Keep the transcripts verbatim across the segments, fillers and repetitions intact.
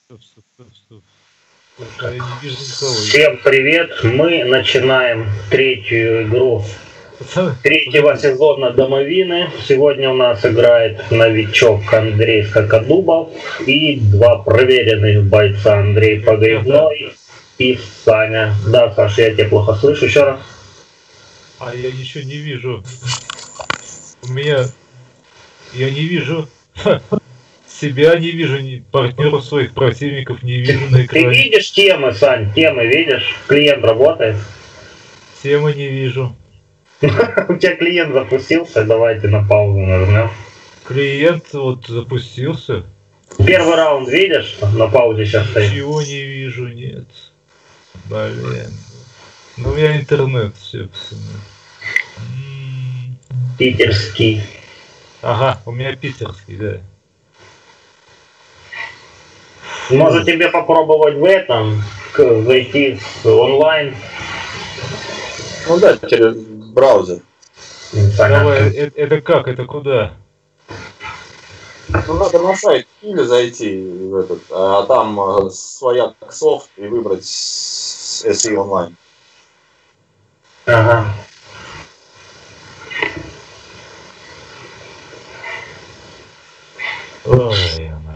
Стоп, стоп, стоп, стоп. Я не вижу никого. Всем привет! Мы начинаем третью игру третьего сезона Домовины. Сегодня у нас играет новичок Андрей Скакодубов и два проверенных бойца Андрей Погребной и Саня. Да, Саша, я тебя плохо слышу. Еще раз. А я ничего не вижу. У меня... Я не вижу... Себя не вижу, ни партнеров своих противников не вижу на экране. Ты видишь темы, Сань? Темы видишь? Клиент работает? Темы не вижу. У тебя клиент запустился? Давайте на паузу нажмем. Клиент вот запустился. Первый раунд видишь? На паузе сейчас стоит. Ничего не вижу, нет. Блин. Ну у меня интернет, все. Питерский. Ага, у меня питерский, да. Может тебе попробовать в этом, зайти в онлайн? Ну да, через браузер. Давай, это, это как? Это куда? Ну надо на сайт или зайти в этот, а там своя софт и выбрать эс и онлайн. Ага. Ой, моя.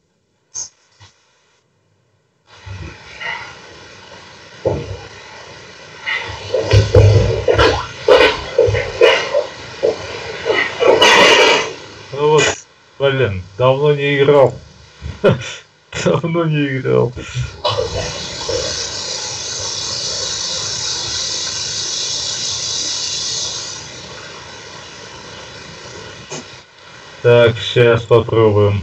Ну вот, блин, давно не играл. Давно не играл. Так, сейчас попробуем.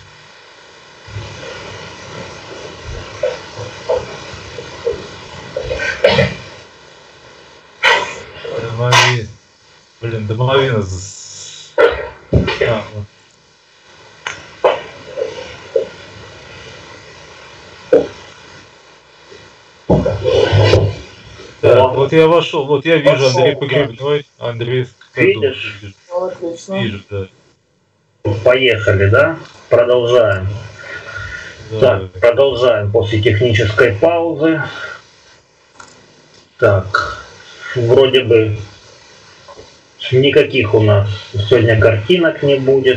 Домовина. Блин, домовина. А, вот. Так, вот я вошел, вот я вижу вошел, Андрей Погребной, Андрей Скакодубов. Видишь? Отлично. Вижу, да. Поехали, да? Продолжаем. Да. Так, продолжаем после технической паузы. Так, вроде бы никаких у нас сегодня картинок не будет.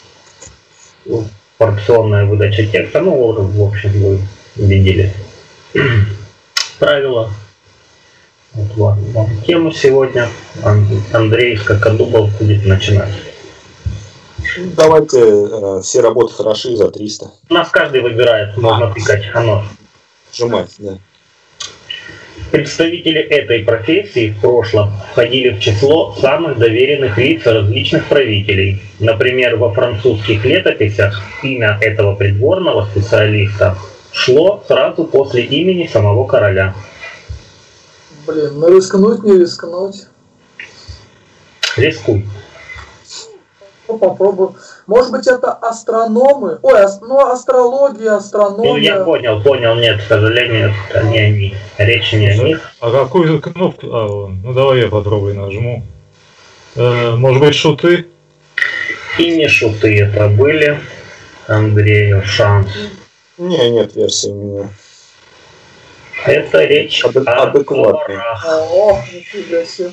Порционная выдача текста. Ну, уже, в общем, вы видели правила. Вот вам, вам тему сегодня. Андрей Скакодубов будет начинать. Давайте э, все работы хороши за триста. У нас каждый выбирает, можно тыкать оно. Сжимать, да. Представители этой профессии в прошлом входили в число самых доверенных лиц различных правителей. Например, во французских летописях имя этого придворного специалиста шло сразу после имени самого короля. Блин, ну рискнуть, не рискнуть. Рискуй. Ну, попробую. Может быть, это астрономы? Ой, ас... ну, астрология, астрономия. Ну, я понял, понял, нет, к сожалению, это не они. Речь не о них. А какую кнопку? А, вон. Ну, давай я попробую нажму. Э, может быть, шуты? И не шуты это были. Андрею шанс. Не, нет версии у меня. Это речь Адек- о адекватной. ворах. О, нифига себе.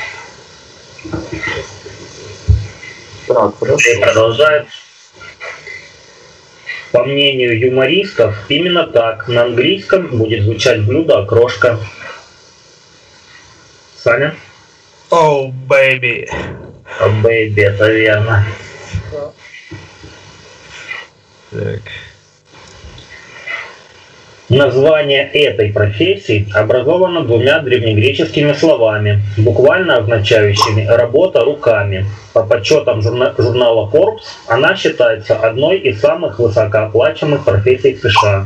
Так, хорошо. И продолжает. По мнению юмористов, именно так на английском будет звучать блюдо окрошка. Саня? О, oh, бэйби. О, бэйби, это верно. Да. Так. Название этой профессии образовано двумя древнегреческими словами, буквально означающими «работа руками». По подсчетам журна- журнала Forbes, она считается одной из самых высокооплачиваемых профессий в США.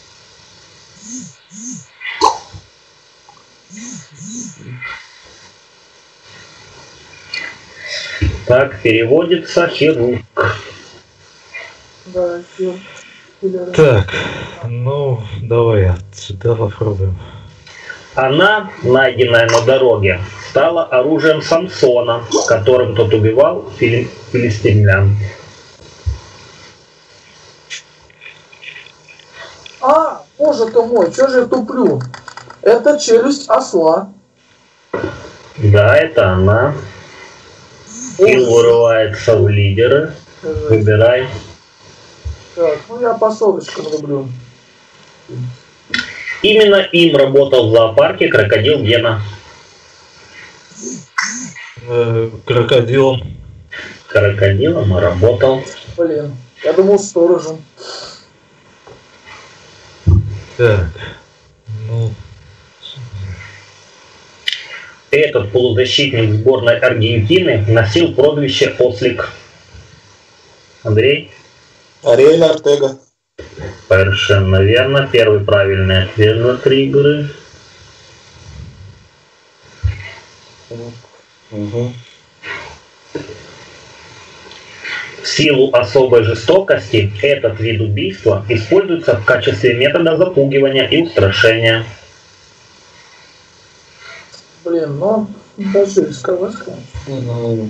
Так, переводится хирург. Да, хир. Так, ну, давай отсюда попробуем. Она, найденная на дороге, стала оружием Самсона, которым тот убивал фили- филистимлян. А, боже ты мой, что же я туплю? Это челюсть осла. Да, это она. И вырывается в лидеры. Выбирай. Так, ну я по соточкам люблю. Именно им работал в зоопарке крокодил Гена. Э, крокодилом. Крокодилом работал. Блин, я думал сторожем. Так, ну... Этот полузащитник сборной Аргентины носил прозвище Ослик. Андрей? Ариэль Ортега. Совершенно верно. Первый правильный ответ за три игры. Угу. В силу особой жестокости этот вид убийства используется в качестве метода запугивания и устрашения. Блин, ну, не хочу рисковать, конечно. Угу.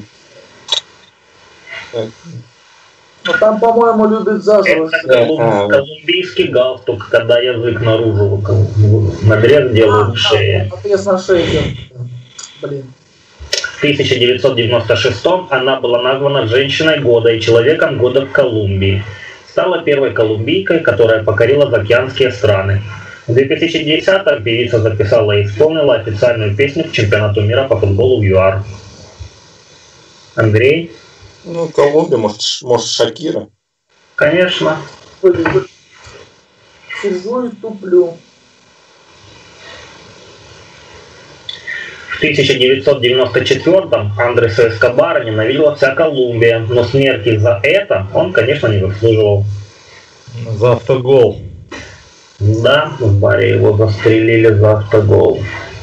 Так. Но там, по-моему, любят заживо. Это колум- колумбийский галстук, когда язык наружу, надрез делают в шее. Отрез на шее. Блин. В тысяча девятьсот девяносто шестом она была названа «Женщиной года» и «Человеком года» в Колумбии. Стала первой колумбийкой, которая покорила заокеанские страны. В две тысячи десятом певица записала и исполнила официальную песню к чемпионату мира по футболу в ЮАР. Андрей? Ну, Колумбия, может, может Шакира. Конечно. Блин. Сижу и туплю. В тысяча девятьсот девяносто четвёртом Андреса Эскобара ненавидела вся Колумбия, но смерти за это он, конечно, не заслуживал. За автогол. Да, в баре его застрелили за автогол.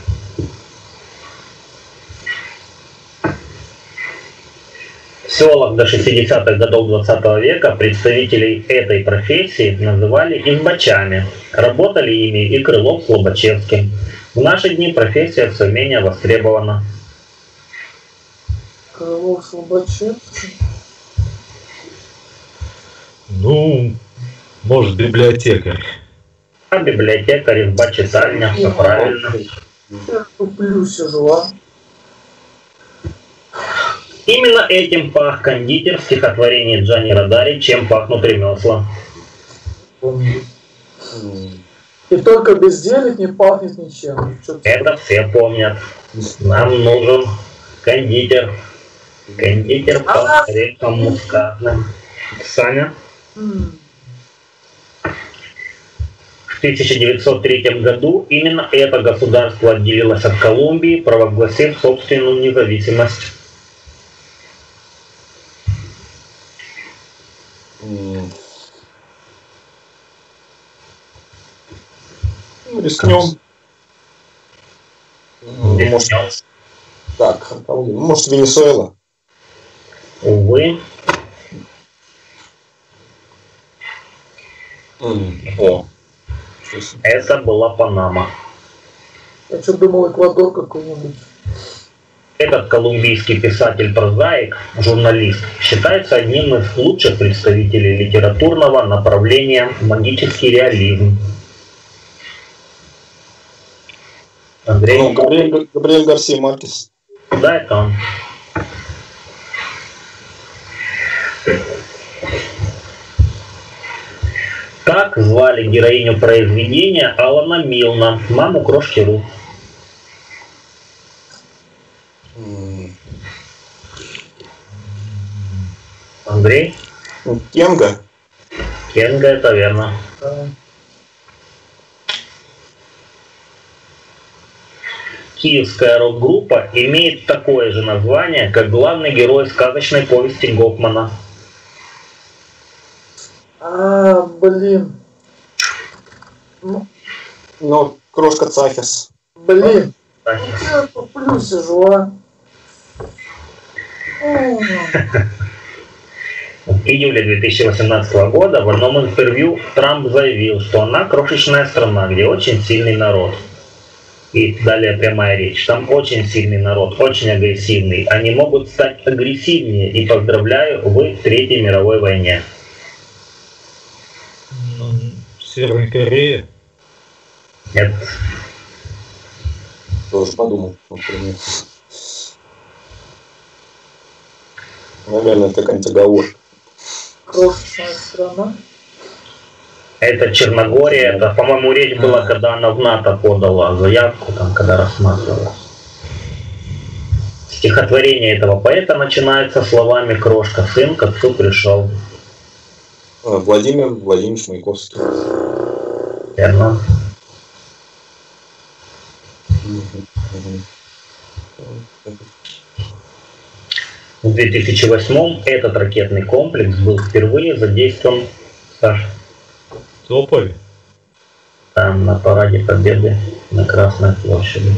В селах до шестидесятых годов двадцатого века представителей этой профессии называли избачами. Работали ими и Крылов с Лобачевским. В наши дни профессия все менее востребована. Крылов с Лобачевским? Ну, может, библиотекарь. А библиотекарь, изба, читальня, все правильно. Я туплю, сижу, а? Именно этим пах кондитер в стихотворении Джани Родари «Чем пахнут ремесла». И только бездельник не пахнет ничем. Это все помнят. Нам нужен кондитер. Кондитер по орехам мускатным. Саня? В тысяча девятьсот третьем году именно это государство отделилось от Колумбии, провозгласив собственную независимость. Рискнем. Может, так, может, Венесуэла? Увы. О. Это была Панама. Я что думал, Эквадор какой-нибудь. Этот колумбийский писатель-прозаик, журналист, считается одним из лучших представителей литературного направления магический реализм. Андрей? Ну, Габриэль, Габриэль Гарсия Маркес. Да, это он. Как звали героиню произведения Алана Милна, маму Крошки Ру? Андрей? Кенга. Кенга, это верно. Да. Киевская рок-группа имеет такое же название, как главный герой сказочной повести Гофмана. А, блин. Ну, Ну, Крошка Цахис. блин. Ну, я туплю, сижу, а? В июле две тысячи восемнадцатого года в одном интервью Трамп заявил, что она крошечная страна, где очень сильный народ. И далее прямая речь. Там очень сильный народ, очень агрессивный. Они могут стать агрессивнее. И поздравляю, вы в Третьей мировой войне. Ну, Северной Кореи. Нет. Тоже подумал, например. Наверное, это какая-нибудь оговорка. Крошечная страна. Это Черногория. Это, по-моему, речь была, когда она в НАТО подала заявку, там, когда рассматривалась. Стихотворение этого поэта начинается словами «Крошка, сын к отцу пришел». Владимир Владимирович Маяковский. Верно. В две тысячи восьмом этот ракетный комплекс был впервые задействован, Саш, Тополь. там на параде Победы на Красной площади.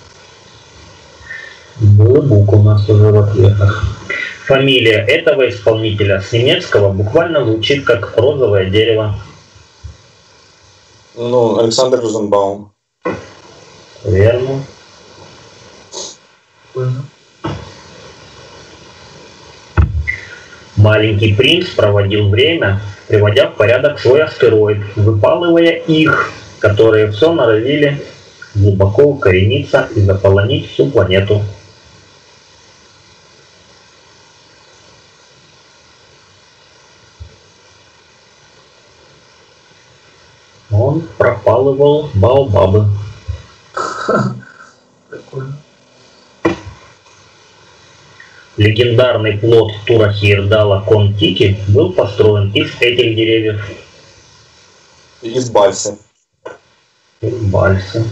Был бук у нас уже в ответах. Фамилия этого исполнителя с немецкого буквально звучит как розовое дерево. Ну, Александр Розенбаум. Верно. Маленький принц проводил время, приводя в порядок свой астероид, выпалывая их, которые все норовили глубоко укорениться и заполонить всю планету. Он пропалывал баобабы. Прикольно. Легендарный плот Тура-Хейердала Кон-Тики был построен из этих деревьев. Из Бальса. Из Бальса.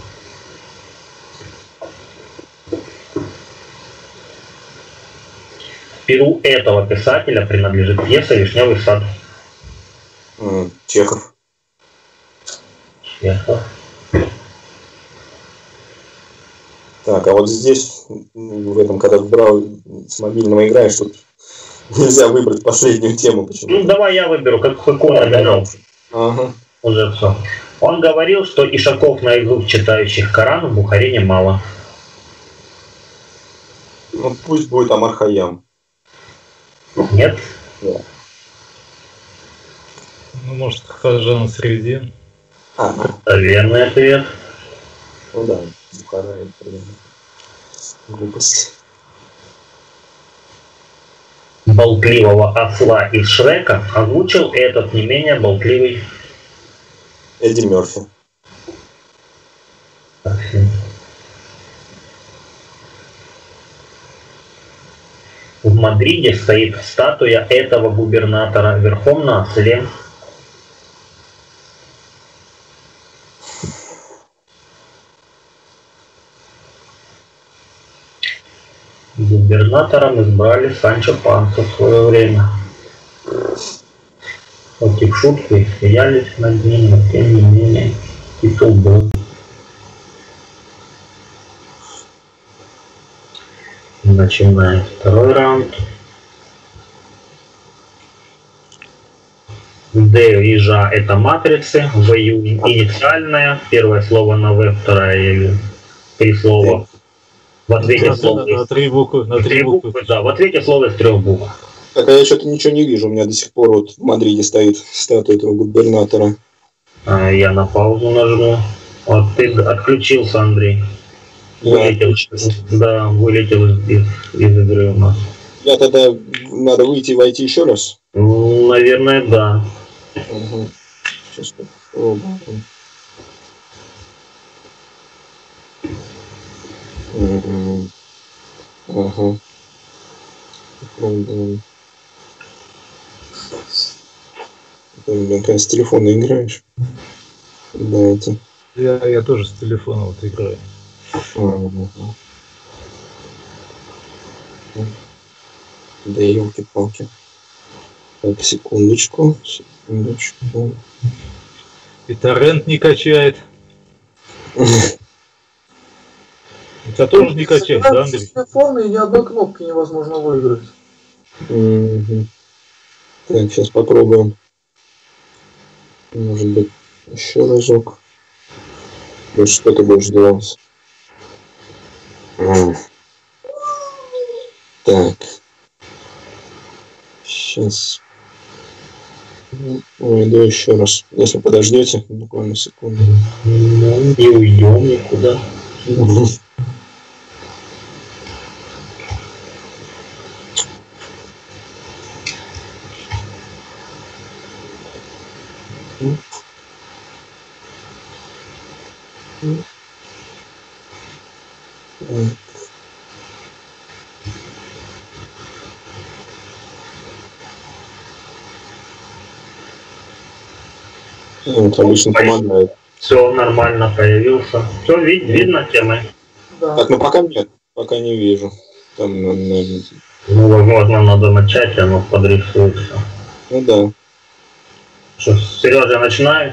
Перу этого писателя принадлежит пьеса «Вишневый сад». М, Чехов. Чехов. Так, а вот здесь, в этом, когда выбрал с мобильного играешь, тут нельзя выбрать последнюю тему почему-то. Ну, давай я выберу, как какой я выберу. Ага. Уже все. Он говорил, что ишаков наизусть читающих Коран в Бухаре немало. Ну, пусть будет Амар Хайям. Нет? Да. Ну, может, Хаджан Средин. А, Верный ответ. ну да, Бухара это примерно. Глупость. Болтливого осла из Шрека озвучил этот не менее болтливый Эдди Мерфи. В Мадриде стоит статуя этого губернатора верхом на осле. Губернатором избрали Санчо Панса в свое время. Хоть и в шутку и смеялись над ним, но тем не менее титул был. Начинаем второй раунд. D и Ж это матрицы, В инициальная, первое слово на В, второе три слова. В ответе на, слово на, на три буквы. На три буквы. буквы, да, в ответе слово из трех букв. Так, а я что-то ничего не вижу. У меня до сих пор вот в Мадриде стоит статуя этого губернатора. А, я на паузу нажму. Вот ты отключился, Андрей. Вылетел. Да, вылетел из, из игры у нас. Я тогда надо выйти и войти еще раз. Ну, наверное, да. Угу. Сейчас попробуем. Угу. Ага. Попробуем. Блин, когда с телефона играешь. Да, это. Я, я тоже с телефона вот играю. Угу. Да елки-палки. Так, секундочку. Секундочку. И торрент не качает. У тебя тоже не качает, да, Андрей? Телефон и ни одной кнопки невозможно выиграть. Угу. Так, сейчас попробуем. Может быть, еще разок. Вот что ты будешь делать. Так. Сейчас. Ой, да еще раз. Если подождете, буквально секунду. Не уйдем никуда. Это обычно помогает. Все нормально, появился. Все, вид, видно темы? Да. Так, ну пока нет, пока не вижу. Там, наверное... Ну, возможно, надо начать, и оно подрисуется. Ну да. Что, Сережа, начинает?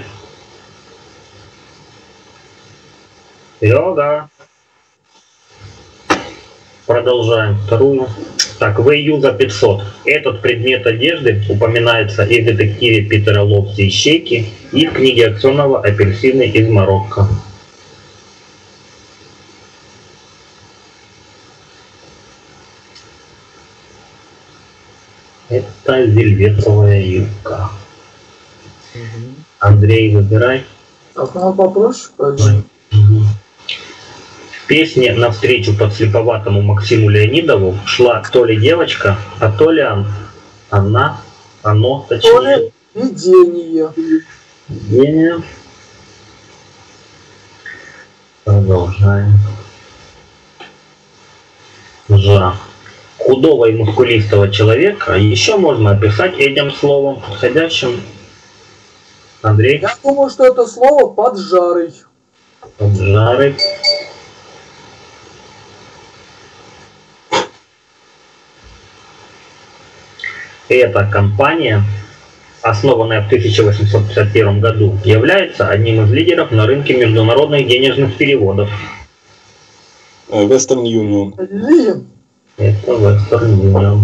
Серега. Продолжаем вторую. Так, ви ю за пятьсот. Этот предмет одежды упоминается и в детективе Питера Лобси «Ищейки», и в книге Аксенова «Апельсины из Марокко». Это вельветовая юбка. Угу. Андрей, выбирай. Так, ну попроще, пойдем. В песне «Навстречу подслеповатому Максиму Леонидову» шла то ли девочка, а то ли он, она, оно, То точнее. ли видение. Видение. Продолжаем. Жа. Худого и мускулистого человека еще можно описать этим словом, подходящим. Андрей. Я думаю, что это слово поджарый. Поджарый. Эта компания, основанная в тысяча восемьсот пятьдесят первом году, является одним из лидеров на рынке международных денежных переводов. Western Union. Лин. Это Western Union.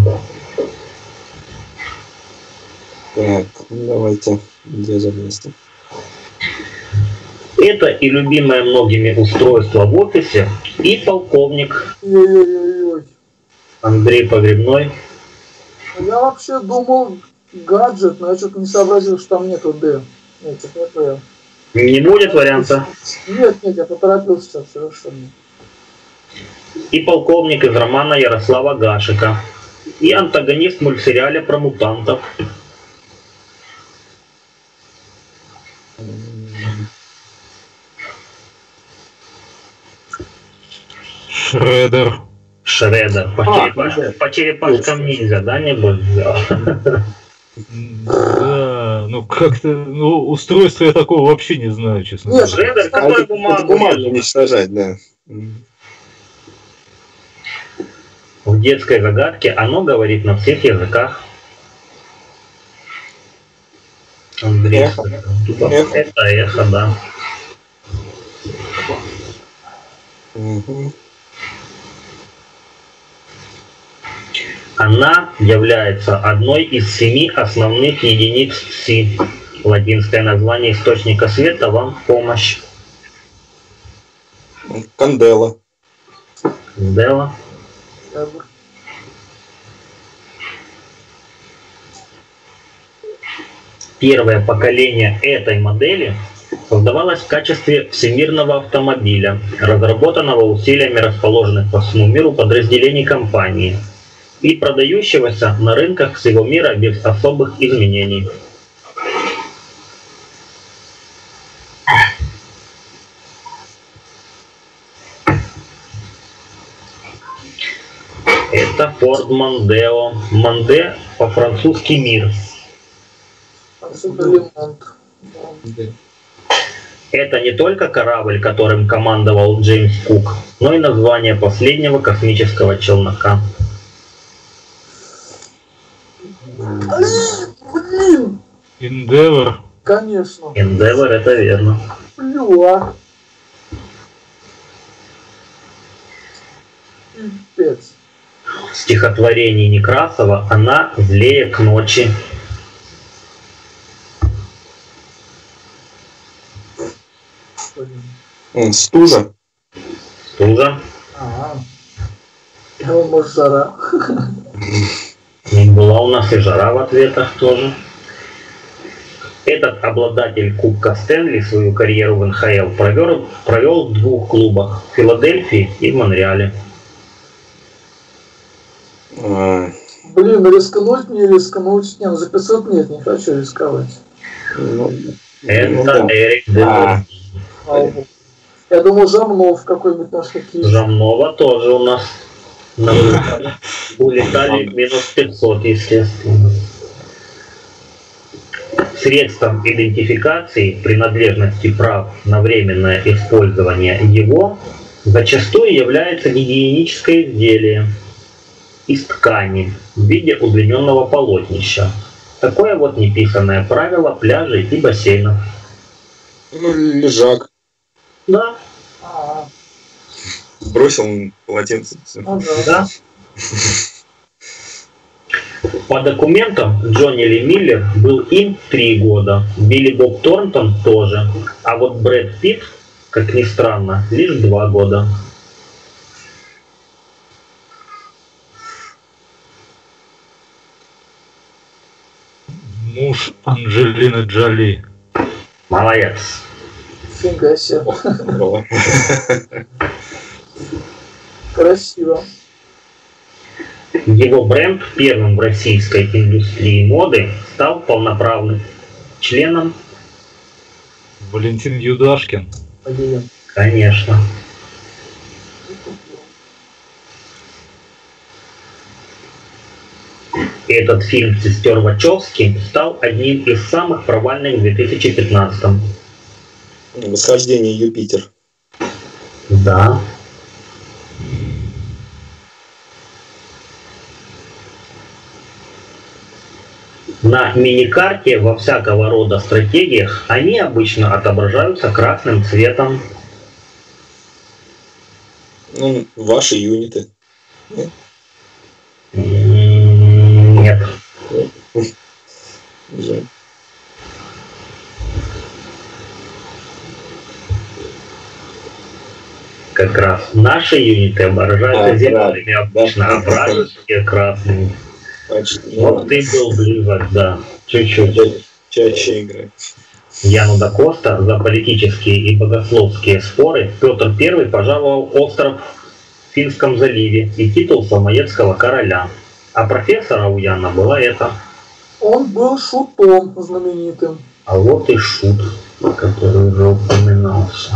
Так, ну давайте, где за место? Это и любимое многими устройство в офисе, и полковник. Ой-ой-ой. Андрей Погребной. Я вообще думал гаджет, но я что-то не сообразил, что там нету Д. Нет, это нету я. Не будет варианта. Нет, нет, я поторопился сейчас совершенно. И полковник из романа Ярослава Гашика. И антагонист в мультсериале про мутантов. Шредер. Шредер. По, А, черепаш... да. по черепашкам ниндзя, да, не был? Да, ну как-то, ну устройство я такого вообще не знаю, честно Нет, говоря. Шредер, А какой это, это бумагу? бумагу уничтожать, да. В детской загадке оно говорит на всех языках. Андрей. Эхо. Эхо. Это эхо, да. Угу. Она является одной из семи основных единиц Си. Латинское название источника света вам в помощь. Кандела. Дела. Первое поколение этой модели создавалось в качестве всемирного автомобиля, разработанного усилиями расположенных по всему миру подразделений компании и продающегося на рынках всего мира без особых изменений. Это Ford Mondeo. Монде по-французски мир. Это не только корабль, которым командовал Джеймс Кук, но и название последнего космического челнока. Блин! Endeavor. Конечно. Endeavor, это верно. Плюа. Пипец. В стихотворении Некрасова она злее к ночи. Блин. Стужа. Стужа. Ага. Ну, может, жара. И была у нас и жара в ответах тоже. обладатель Кубка Стэнли, свою карьеру в эн ха эл провел, провел в двух клубах – в Филадельфии и в Монреале. Блин, рискнуть, не рискнуть. Не, ну за пятьсот нет, не хочу рисковать. Ну, Это ну, да. Эрик Девер. А, я думал, Жамнов какой-нибудь наш хоккеист. Жамнова тоже у нас на вылетали. Улетали минус пятьсот, естественно. Средством идентификации принадлежности прав на временное использование его зачастую является гигиеническое изделие из ткани в виде удлиненного полотнища. Такое вот неписанное правило пляжей и бассейнов. Ну, лежак. Да. А, Бросил полотенце. ну да. Да. По документам Джонни Ли Миллер был им три года, Билли Боб Торнтон тоже, а вот Брэд Питт, как ни странно, лишь два года. Муж Анджелины Джоли. Молодец. Фига себе. О. Красиво. Его бренд первым в российской индустрии моды стал полноправным членом. Валентин Юдашкин. Блин. Конечно. Этот фильм «Сестер Вачовски» стал одним из самых провальных в две тысячи пятнадцатом. Восхождение Юпитер. Да. На миникарте во всякого рода стратегиях они обычно отображаются красным цветом. Ну, ваши юниты. Нет. Жаль. Как раз наши юниты отображаются А, зелеными обычно, да. а вражеские красными. Почти. Вот ты был близок, да. Чуть-чуть. Чаще играть. Яну да Коста за политические и богословские споры Петр Первый пожаловал остров в Финском заливе и титул самоедского короля. А профессора у Яна была это. Он был шутом знаменитым. А вот и шут, который уже упоминался.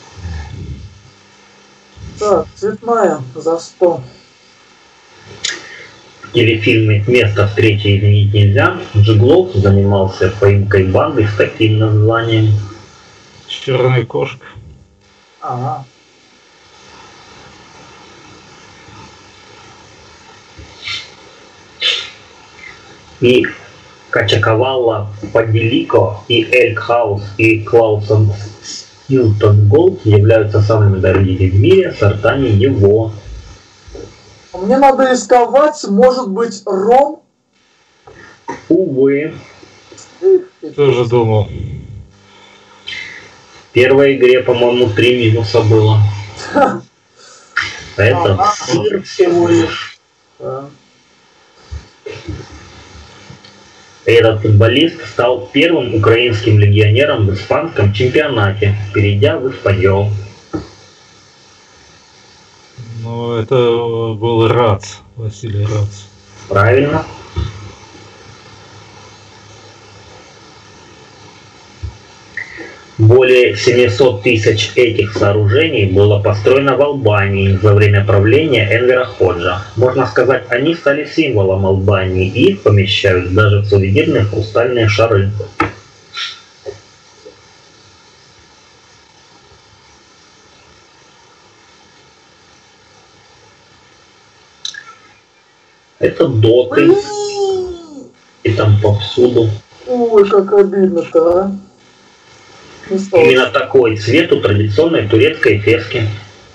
Так, цветная за сто. В телефильме «Место встречи изменить нельзя» Джиглов занимался поимкой банды с таким названием. Черная кошка. Ага. И Качакавалла Падилико, и Эльк Хаус, и Клаусон Хилтон Голд являются самыми дорогими в мире сортами его. Мне надо рисковать, может быть, ром? Увы. Тоже думал. В первой игре, по-моему, три минуса было. Это сыр всего лишь. Да. Этот футболист стал первым украинским легионером в испанском чемпионате, перейдя в Испаньол. Ну, это был Рац. Василий Рац. Правильно. Более семисот тысяч этих сооружений было построено в Албании за время правления Энвера Ходжа. Можно сказать, они стали символом Албании, и их помещают даже в сувенирные хрустальные шары. Это доты, и там повсюду. Ой, как обидно-то, а. Не стало. Именно такой цвет у традиционной турецкой фески.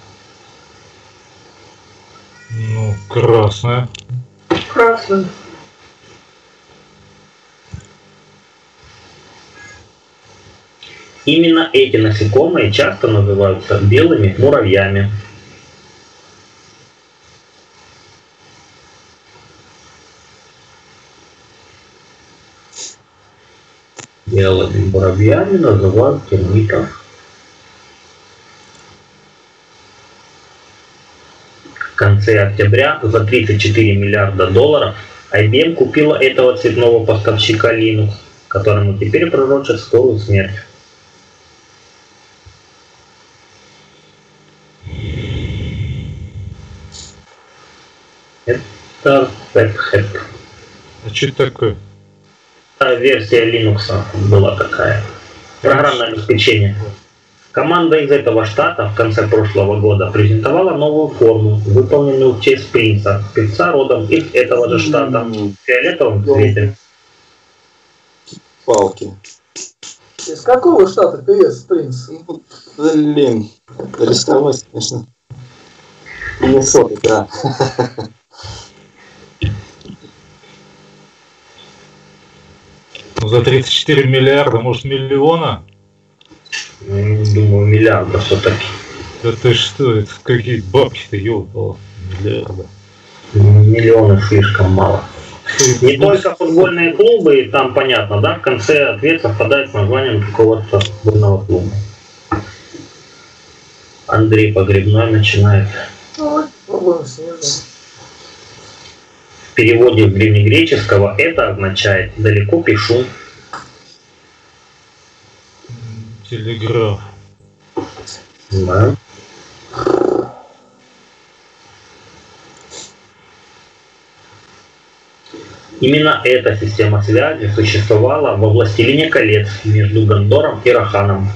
Ну, красная. Красный. Именно эти насекомые часто называются белыми муравьями. Белыми Воробьями называют термитов. В конце октября за тридцать четыре миллиарда долларов ай би эм купила этого цветного поставщика Linux, которому теперь пророчат скорую смерть. Это Red Hat. А что это такое? Версия Linux была такая. Программное обеспечение. Команда из этого штата в конце прошлого года презентовала новую форму, выполненную в честь принца, певца родом из этого же штата, в фиолетовом цвете. Палки. Из какого штата певец принц? Блин, рисковать, конечно. Миннесота, да. Ну, за тридцать четыре миллиарда, может, миллиона? Думаю, миллиарда все-таки. Да ты что, это какие бабки-то, ёлка, миллиарда. Миллионов слишком мало. Не только футбольные клубы, там понятно, да, в конце ответ совпадает с названием какого-то футбольного клуба. Андрей Погребной начинает. В переводе с древнегреческого это означает «далеко пишу». Телеграф. Да. Именно эта система связи существовала во «Властелине колец» между Гондором и Роханом.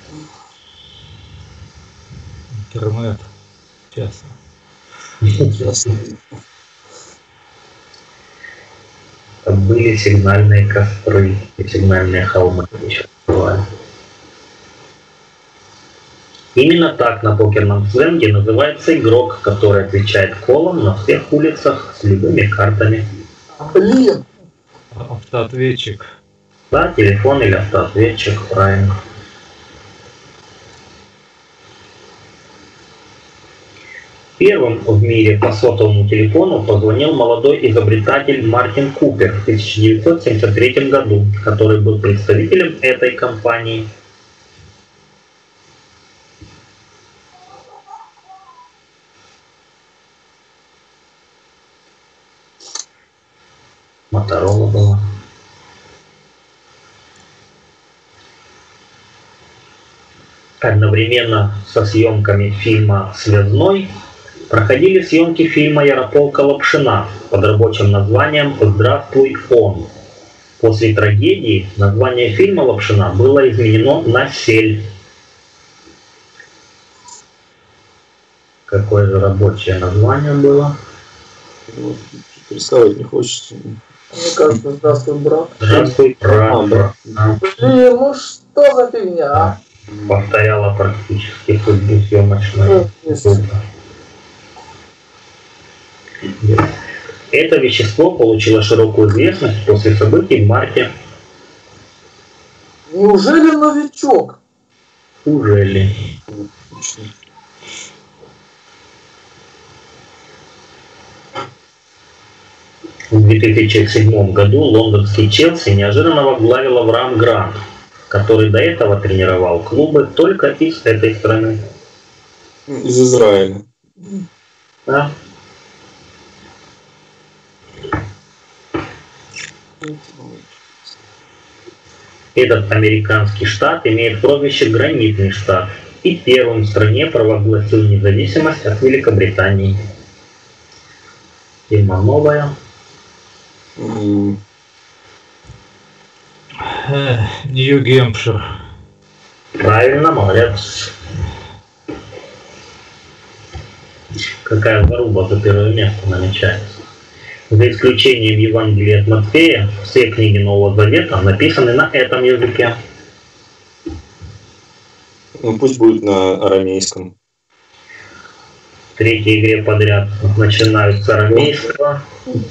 Интернет. Ясно. Ясно. Были сигнальные костры и сигнальные холмы. Именно так на покерном сленге называется игрок, который отвечает колом на всех улицах с любыми картами. Блин! Автоответчик. Да, телефон или автоответчик, правильно. Первым в мире по сотовому телефону позвонил молодой изобретатель Мартин Купер в тысяча девятьсот семьдесят третьем году, который был представителем этой компании. Моторола была. Одновременно со съемками фильма «Связной» проходили съемки фильма Ярополка Лапшина под рабочим названием «Здравствуй, он». После трагедии название фильма Лапшина было изменено на «Сель». Какое же рабочее название было? Рисковать не хочется. Мне кажется, здравствуй, брат. Здравствуй, брат. А, брат. Блин, ну что за фигня, а? Повторяла практически судьбу съемочную. Это вещество получило широкую известность после событий в марте. Неужели новичок? Ужели? В две тысячи седьмом году лондонский Челси неожиданно возглавил Авраам Грант, который до этого тренировал клубы только из этой страны. Из Израиля. Да. Этот американский штат имеет прозвище «Гранитный штат» и первым в стране провозгласил независимость от Великобритании. Тема новая. Нью-Гэмпшир. Правильно, молодец. Какая заруба за первое место намечается. За исключением Евангелия от Матфея, все книги Нового Завета написаны на этом языке. Ну пусть будет на арамейском. В третьей игре подряд начинают с арамейского.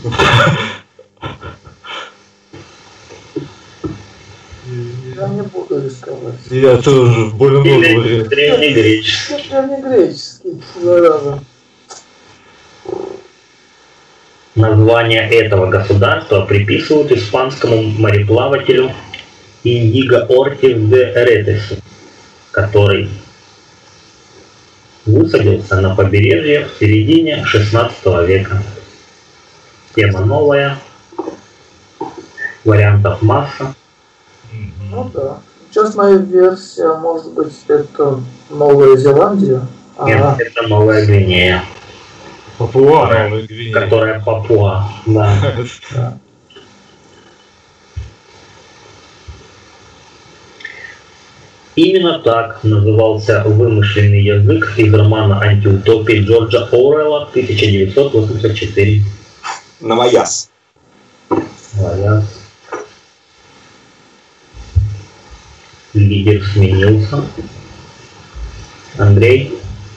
Я не буду рисковать. Я тоже больно много Или древнегреческий. Древнегреческий, зараза. Название этого государства приписывают испанскому мореплавателю Индиго Ортис де Ретес, который высадился на побережье в середине шестнадцатого века. Тема новая, вариантов масса. Ну да. Сейчас моя версия, может быть, это Новая Зеландия. Нет, Ага. это Новая Гвинея. Папуа Новая Гвинея. Которая Папуа, да. Да. Именно так назывался вымышленный язык из романа антиутопии Джорджа Оруэлла тысяча девятьсот восемьдесят четыре. Намаяс. Валяс. Лидер сменился. Андрей.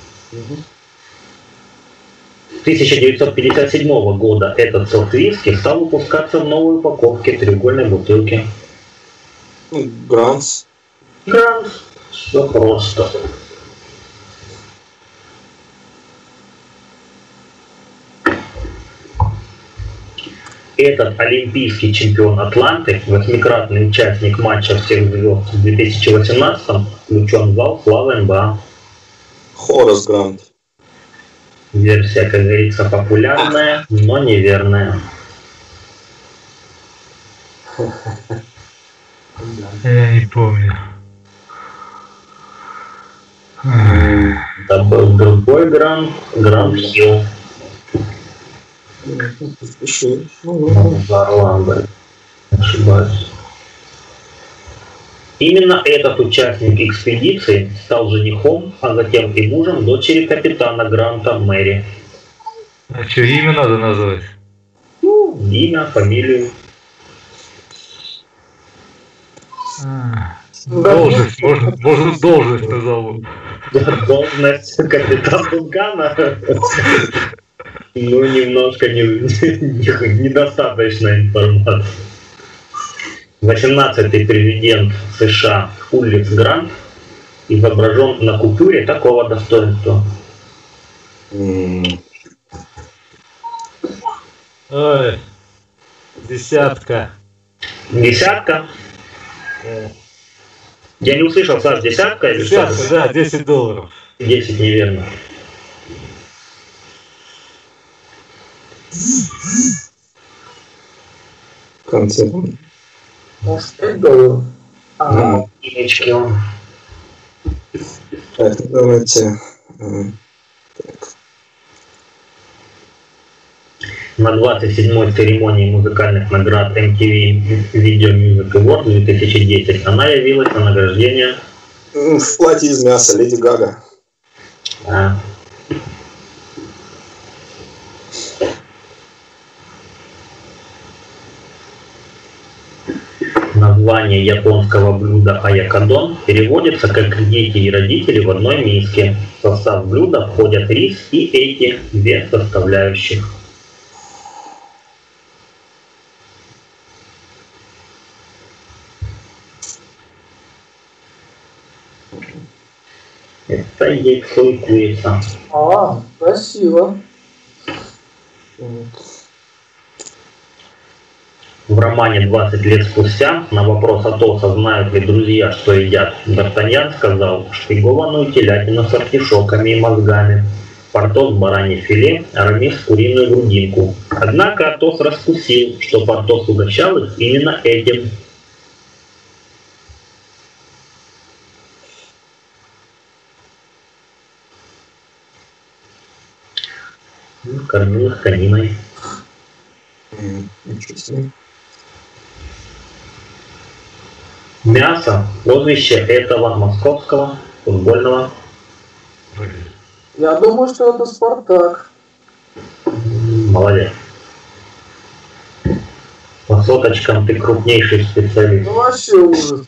С тысяча девятьсот пятьдесят седьмого года этот сорт виски стал выпускаться в новой упаковке треугольной бутылки. Ну, Гранс. Гранс. Все просто. Этот олимпийский чемпион Атланты, восьмикратный участник матча всех звезд в две тысячи восемнадцатом, включен в зал славы эн бэ а. Хорас Грант. Версия, как говорится, популярная, но неверная. Я не помню. Это был другой Грант, Грант Хилл. Еще. Ну, В Орландо. Ошибаюсь. Именно этот участник экспедиции стал женихом, а затем и мужем дочери капитана Гранта Мэри. А что, имя надо назвать? Имя, фамилию. А, Должность, можно, можно должность назову. Должность капитана Гана. Ну, немножко не, не, недостаточно информации. восемнадцатый президент США Улисс Грант изображен на купюре такого достоинства. Ой, десятка. Десятка? Я не услышал, Саш, десятка или Десятка, что? да, десять долларов. десять неверно. конце. Может, пять долларов? Ага. Единички он. Так, давайте. э, Так. На двадцать седьмой церемонии музыкальных наград эм ти ви Video Music Awards две тысячи десять она явилась на награждение. М, В платье из мяса, Леди Гага. А, название японского блюда аякадон переводится как «дети и родители в одной миске». В состав блюда входят рис и эти две составляющих. Это яйцо и курица. А, красиво. В романе «двадцать лет спустя» на вопрос Атоса, знают ли друзья, что едят, Д'Артаньян сказал: шпигованную телятину с артишоками и мозгами, Портос баранье филе, Арамис куриную грудинку. Однако Атос раскусил, что Портос угощал их именно этим. Кормил их кониной. М, Ничего себе. Мясо – прозвище этого московского футбольного. Я думаю, что это Спартак. Молодец. По соточкам ты крупнейший специалист. Ну вообще ужас.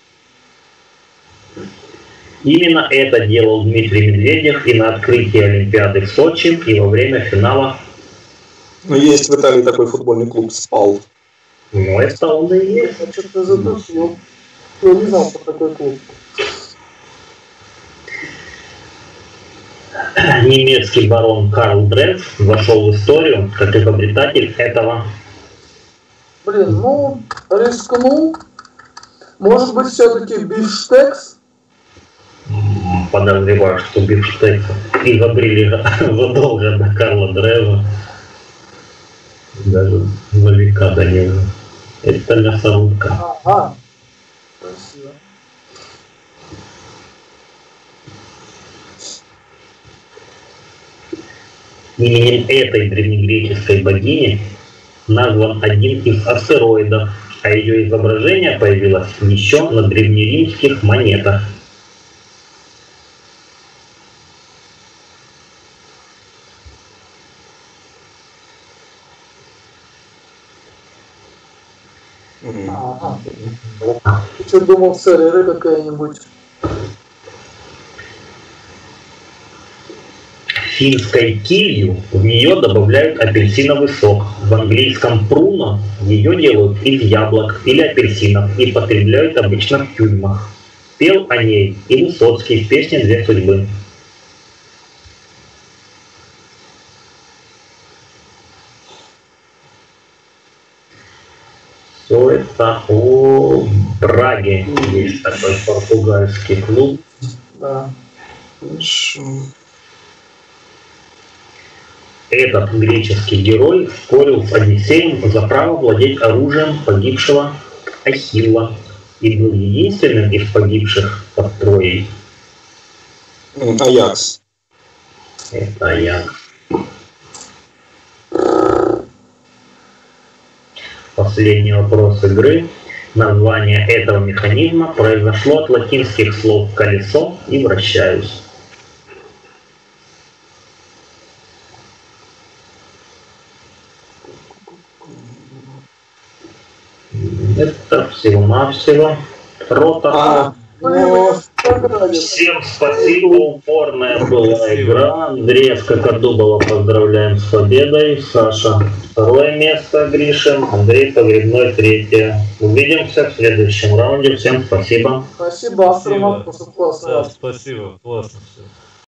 Именно это делал Дмитрий Медведев и на открытии Олимпиады в Сочи, и во время финала. Ну, есть в Италии такой футбольный клуб «Спал». Ну, это он и есть. Я что-то задушил. Я не знал, что такой клуб. Немецкий барон Карл Дресс вошел в историю как изобретатель этого. Блин, ну, рискну. Может быть, все-таки бифштекс? Подозреваю, что бифштекс изобрели задолго до Карла Дреза. Даже за века до него. Это мясорубка. Ага. Спасибо. Именем этой древнегреческой богини назван один из астероидов, а ее изображение появилось еще на древнеримских монетах. Ага. Что думал, церера какая-нибудь? Финской килью в нее добавляют апельсиновый сок. В английском пруно ее делают из яблок или апельсинов и потребляют обычно в тюрьмах. Пел о ней и Высоцкий в песне «Две судьбы». Все это о Браге. Есть такой португальский клуб. Да. Хорошо. Этот греческий герой спорил с Одиссеем за право владеть оружием погибшего Ахилла и был единственным из погибших под Троей. Аякс. Это Аякс. Последний вопрос игры. Название этого механизма произошло от латинских слов «колесо» и «вращаюсь». Это всего-навсего рота. А, ну, Всем спасибо, упорная была игра. Андрея Скакодубова поздравляем с победой. Саша второе место, Гришин. Андрей Погребной третье. Увидимся в следующем раунде. Всем спасибо. Спасибо, авторам, классно. Да, спасибо, классно все.